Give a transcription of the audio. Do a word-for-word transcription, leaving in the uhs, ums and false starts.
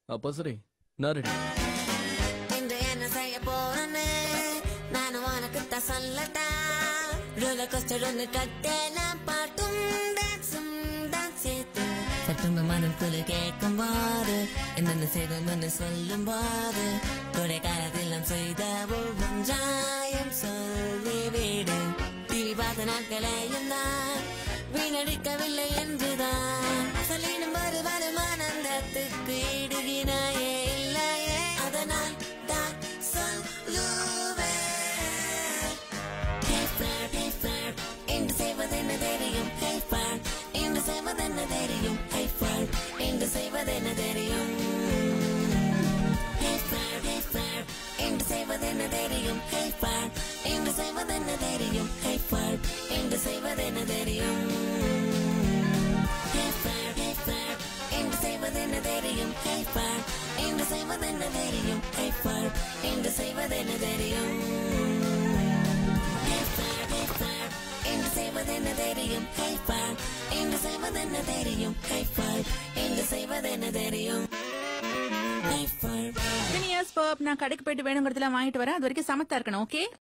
அப்போ சரி, நான் ரெடி. இன்று என்ன செய்ய போறேன்னு நானும் உனக்கு தான் சொல்லட்டா. ரோலர் கோஸ்டர் ஒன்று கட்டேனா, பாட்டும் டான்ஸும் தான் சேர்த்து சட்டும் மனம் குழு கேட்கும் போது என்னென்ன செய்தோம்னு சொல்லும் போது கொடை காலத்தில் நாம் செய்த ஒவ்வொன்றாயும் சொல்லி வீடு. டிவி பார்த்த நாட்களையும் தான் வீணடிக்கவில்லை என்றுதான் சொல்லிடும் ஒரு வருமானந்தத்துக்கு இடுகினாயே இல்லையே, அதனால் தான் சொல்லுவேன். என்று செய்வதென்ன தெரியும், என்று செய்வதென்ன தெரியும், என்று செய்வதென்ன தெரியும், என்று செய்வதென்ன தெரியும், என்று செய்வதென்ன தெரியும், என்று செய்வதென்ன தெரியும், என்று செய்வதென்ன தெரியும், என்று செய்வதென்ன தெரியும், என்று செய்வதென்ன தெரியும், என்று செய்வதென்ன தெரியும், என்று செய்வதென்ன தெரியும், என்று செய்வதென்ன தெரியும். Phineas Ferb நான் கடைக்கு போயிட்டு வேணுங்கிறதுல வாங்கிட்டு வரேன். அது வரைக்கும் சமத்தா இருக்கணும். ஓகே?